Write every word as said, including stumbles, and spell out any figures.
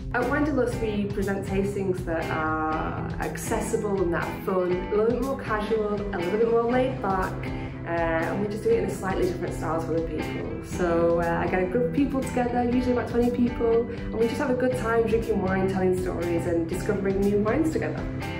At Winederlust we present tastings that are accessible and that are fun, a little bit more casual, a little bit more laid back, uh, and we just do it in a slightly different style to other people. So uh, I get a group of people together, usually about twenty people, and we just have a good time drinking wine, telling stories and discovering new wines together.